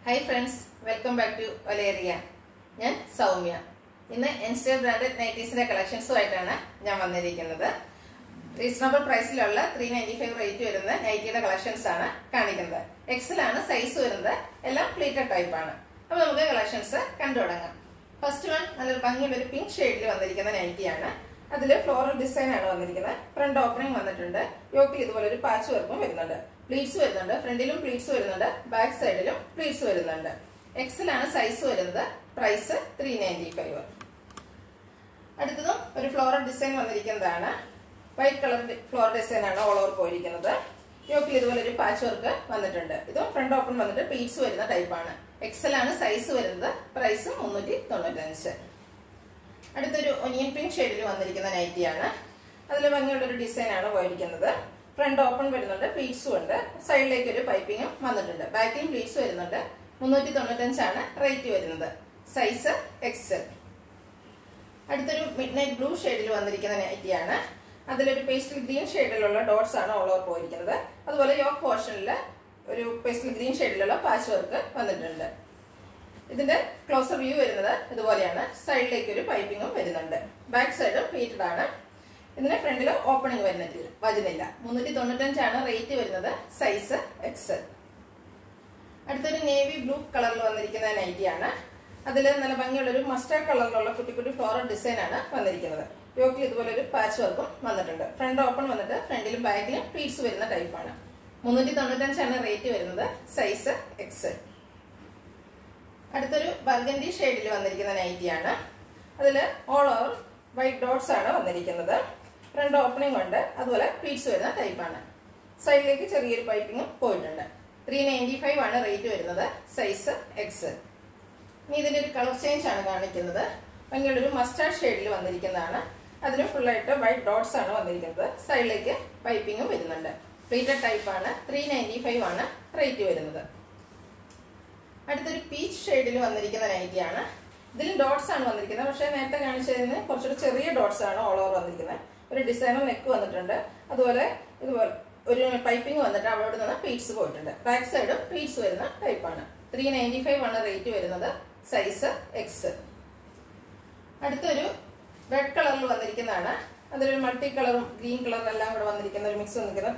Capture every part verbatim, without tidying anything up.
Hi friends, welcome back to Oleria. I am Soumya. In the Insta branded Nighties collections, I am reasonable price three ninety-five rate Nightie collections. X L size pleated type. Collections. First one is pink shade. That is floral design. Front opening yoke is patchwork. Pleats front pleats back side pleats X L size price three ninety-five. Adutha floral design white color floral design all over yoke is patchwork. This front open pleats type. X L size price three ninety-five. Adutha onion pink shade nightie. That is design. Front open pleats side like piping backing pleats three ninety-five rate size X L. Adutha midnight blue shade nightie. That is pastel green shade dots all over. That is yoke portion pastel green shade patchwork. This is closer view. This side like piping. Back side pleated. This is front opening. three ninety-five rate size X L. That is navy blue color. That is mustard color floral design. Yoke is patchwork. Front open, front back pleats type. three ninety-five rate size X L. That is burgundy shade. That is all over white dots. Front opening pleats type. Side like piping. three ninety-five rate size X L. This is color change. Mustard shade. That is full white dots. Side like piping. Pleated type three ninety-five rate. That is peach shade. This is dots. Dots all over. There is design neck. That is piping. Pleats. Back side pleats type. three ninety-five rate size X L. That is red color. That is multi-color, green color mix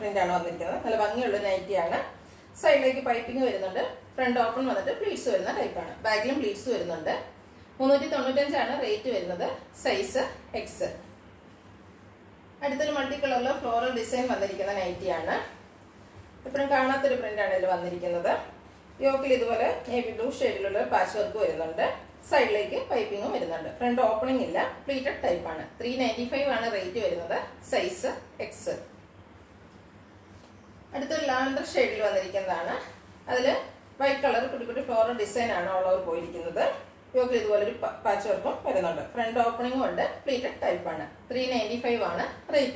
print. Side like piping. Front open pleats type. Back pleats. three ninety-five rate size X L. That is multicolor floral design. Now, print. Yoke is navy blue shade patchwork. Side like piping. Front opening pleated type. three ninety-five rate size X L. That is lavender shade. That is white color floral design all over. Yoke is patchwork. Front opening pleated type. three ninety-five rate.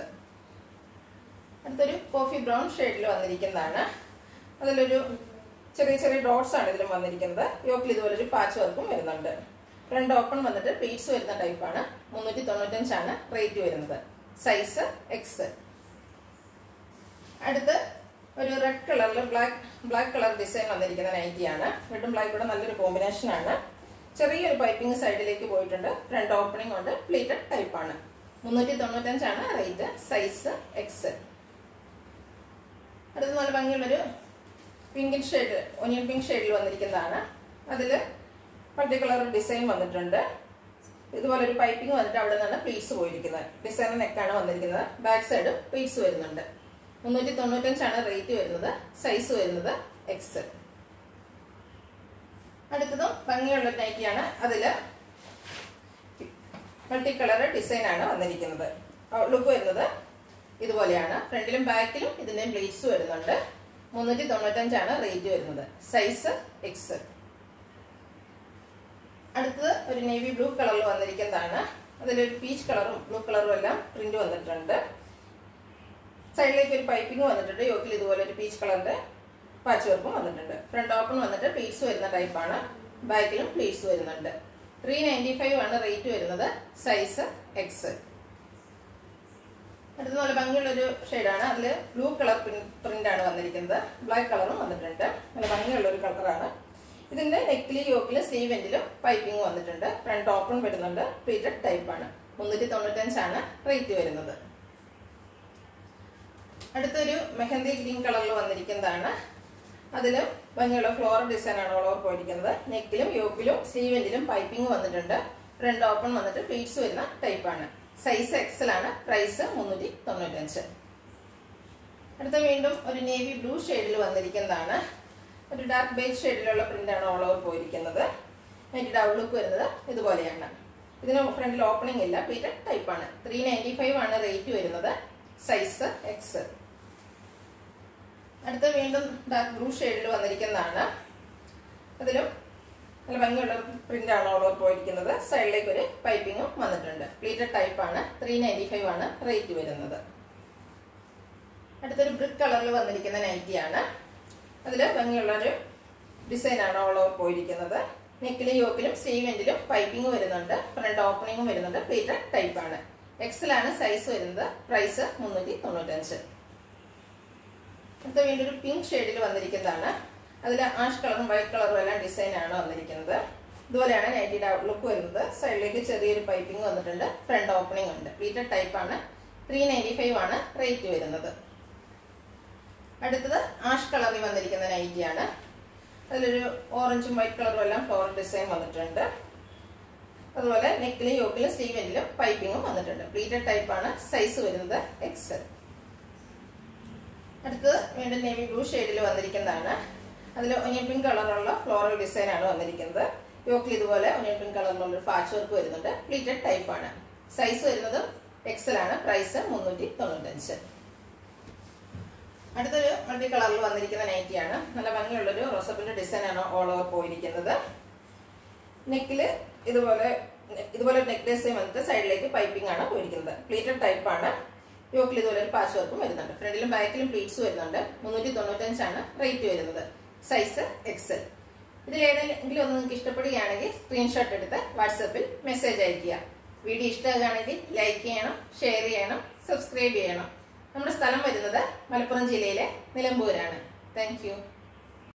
That is coffee brown shade. That is cherry cherry dots. Yoke is patchwork. Front open pleats type. three ninety-five rate. Size X L. That is red color black black color design. Red and black combination. Cherry piping side front opening pleated type. three ninety-five rate size X L. That is pink shade, onion pink shade. That is particular design. This is piping pleats. Design neck. Back side pleats. three ninety-five rate size X L. That is the multicolor design. Look this is front and back pleats. three ninety-five rate size X L. That is navy blue color. That is peach color blue color print. Side like piping. Yoke is peach color patchwork. Front open pleats type. Back pleats. three ninety-five rate size X L. That is a shade. That is blue color print. Black color. That is color. ഇതിന്റെ നെക്കിലും യോക്കിലും sleeve എൻഡിലും piping വന്നിട്ടുണ്ട്. Front open വരുന്നുണ്ട്. Pleated type ആണ്. മുന്നൂറ്റി തൊണ്ണൂറ്റഞ്ചാണ് rate വരുന്നത്. അടുത്തൊരു മെഹന്തി ഗ്രീൻ കളറിൽ വന്നിരിക്കുന്നതാണ്. അതിൽ ഭംഗിയുള്ള ഫ്ലോറൽ ഡിസൈൻ ആണ് ഓൾ ഓവർ പോയിരിക്കുന്നത്. നെക്കിലും യോക്കിലും സ്ലീവ് എൻഡിലും പൈപ്പിംഗ് വന്നിട്ടുണ്ട്. ഫ്രണ്ട് ഓപ്പൺ വന്നിട്ട് പ്ലീറ്റ്സ് വരുന്ന ടൈപ്പാണ്. സൈസ് എക്സൽ ആണ്. പ്രൈസ് മുന്നൂറ്റി തൊണ്ണൂറ്റഞ്ച്. അടുത്ത വീണ്ടും ഒരു നേവി ബ്ലൂ ഷെയ്ഡിൽ വന്നിരിക്കുന്നതാണ്. ഒരു ഡാർക്ക് ബേജ് ഷെയ്ഡിലുള്ള പ്രിന്റാണ് ഓൾ ഓവർ പോയിരിക്കുന്നത്. അതിന്റെ ഔട്ട്ലുക്ക് വരുന്നത് ഇതുപോലെയാണ്. ഇതിന് ഫ്രണ്ടിൽ ഓപ്പണിംഗ് ഇല്ല. പ്ലീറ്റഡ് ടൈപ്പാണ്. ത്രീ നയൻറ്റി ഫൈവ് ആണ് റേറ്റ് വരുന്നത്. Size X. അടുത്ത വീണ്ടും ഡാർക്ക് ബ്ലൂ ഷെയ്ഡിൽ വന്നിരിക്കുന്നതാണ്. അതിലും നല്ല ഭംഗിയുള്ള പ്രിന്റാണ് ഓൾ ഓവർ പോയിരിക്കുന്നത്. സൈഡിലേക്ക് ഒരു പൈപ്പിങ്ങും വന്നിട്ടുണ്ട്. പ്ലീറ്റഡ് ടൈപ്പാണ്. ത്രീ നയൻറ്റി ഫൈവ് ആണ് റേറ്റ് വരുന്നത്. അടുത്തൊരു ബ്രിക്ക് കളറിൽ വന്നിരിക്കുന്ന നൈറ്റിയാണ്. അതിൽ ഭംഗിയുള്ള ഒരു ഡിസൈനാണ് ഓൾ ഓവർ പോയിരിക്കുന്നത്. നെക്കിലും യോക്കിലും സ്ലീവ് എൻഡിലും പൈപ്പിംഗ് വരുന്നുണ്ട്. ഫ്രണ്ട് ഓപ്പണിംഗും വരുന്നുണ്ട്. പ്ലീറ്റഡ് ടൈപ്പാണ്. എക്സലാണ് സൈസ് വരുന്നത്. പ്രൈസ് മുന്നൂറ്റി തൊണ്ണൂറ്റഞ്ച്. അടുത്ത വീണ്ടും ഒരു പിങ്ക് ഷെയ്ഡിൽ വന്നിരിക്കുന്നതാണ്. അതിൽ ആഷ് കളറും വൈറ്റ് കളറും എല്ലാം ഡിസൈനാണ് വന്നിരിക്കുന്നത്. ഇതുപോലെയാണ് നൈറ്റിയുടെ ഔട്ട്ലുക്ക് വരുന്നത്. സൈഡിലേക്ക് ചെറിയൊരു പൈപ്പിംഗ് വന്നിട്ടുണ്ട്. ഫ്രണ്ട് ഓപ്പണിംഗ് ഉണ്ട്. പ്ലീറ്റഡ് ടൈപ്പാണ്. ത്രീ നയൻറ്റി ഫൈവ് ആണ് റേറ്റ് വരുന്നത്. അടുത്തത് ആഷ് കളറിൽ വന്നിരിക്കുന്ന നൈറ്റിയാണ്. അതിലൊരു ഓറഞ്ചും വൈറ്റ് കളറും എല്ലാം ഫ്ലോറൽ ഡിസൈൻ വന്നിട്ടുണ്ട്. അതുപോലെ നെക്കിലും യോക്കിലും സ്ലീവ് എൻഡിലും പൈപ്പിങ്ങും വന്നിട്ടുണ്ട്. പ്ലീറ്റഡ് ടൈപ്പാണ്. സൈസ് വരുന്നത് എക്സൽ. അടുത്തത് വീണ്ടും നേവി ബ്ലൂ ഷെയ്ഡിൽ വന്നിരിക്കുന്നതാണ്. അതിൽ ഒനിയൻ പിങ്ക് കളറുള്ള ഫ്ലോറൽ ഡിസൈൻ ആണ് വന്നിരിക്കുന്നത്. യോക്കിൽ ഇതുപോലെ ഒനിയൻ പിങ്ക് കളറിലുള്ള ഒരു പാച്ച് വർക്ക് വരുന്നുണ്ട്. പ്ലീറ്റഡ് ടൈപ്പാണ്. സൈസ് വരുന്നത് എക്സൽ ആണ്. പ്രൈസ് മുന്നൂറ്റി തൊണ്ണൂറ്റഞ്ച്. അടുത്തൊരു മൾട്ടി കളറിൽ വന്നിരിക്കുന്ന നൈറ്റിയാണ്. നല്ല ഭംഗിയുള്ളൊരു റോസപ്പിന്റെ ഡിസൈൻ ആണ് ഓൾ ഓവർ പോയിരിക്കുന്നത്. നെക്കില് ഇതുപോലെ ഇതുപോലെ നെക്ക് ഡിസൈൻ വന്നിട്ട് സൈഡിലേക്ക് പൈപ്പിംഗ് ആണ് പോയിരിക്കുന്നത്. പ്ലീറ്റഡ് ടൈപ്പാണ്. യോക്കിൽ ഇതുപോലെ ഒരു പാച്ച് വർക്കും വരുന്നുണ്ട്. ഫ്രണ്ടിലും ബാക്കിലും പ്ലീറ്റ്സ് വരുന്നുണ്ട്. മുന്നൂറ്റി തൊണ്ണൂറ്റഞ്ചാണ് റേറ്റ് വരുന്നത്. Size XL. ഇതിൽ ഏതെങ്കിലും ഒന്ന് നിങ്ങൾക്ക് ഇഷ്ടപ്പെടുകയാണെങ്കിൽ സ്ക്രീൻഷോട്ട് എടുത്ത് വാട്സാപ്പിൽ മെസ്സേജ് അയയ്ക്കുക. വീഡിയോ ഇഷ്ടമാകുകയാണെങ്കിൽ ലൈക്ക് ചെയ്യണം, ഷെയർ ചെയ്യണം, സബ്സ്ക്രൈബ് ചെയ്യണം. നമ്മുടെ സ്ഥലം വരുന്നത് മലപ്പുറം ജില്ലയിലെ നിലമ്പൂരാണ്. Thank you.